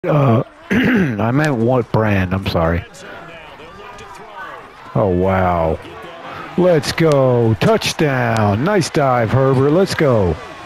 I meant what brand? I'm sorry. Oh, wow. Let's go. Touchdown. Nice dive, Herbert. Let's go.